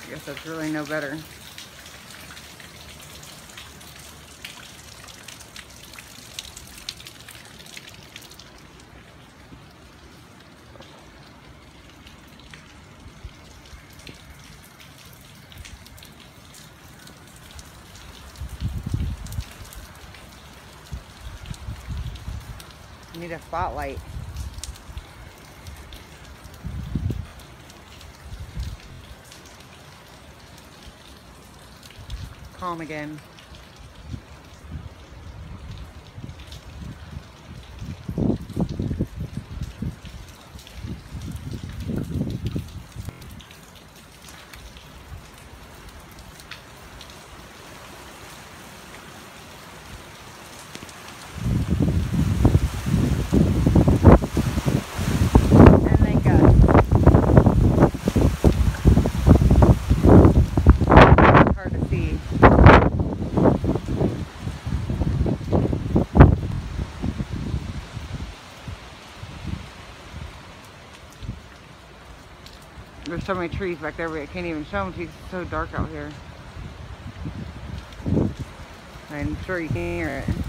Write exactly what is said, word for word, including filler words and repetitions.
I guess that's really no better. Need a spotlight. Calm again. There's so many trees back there, but I can't even show them to you. It's so dark out here. I'm sure you can hear it.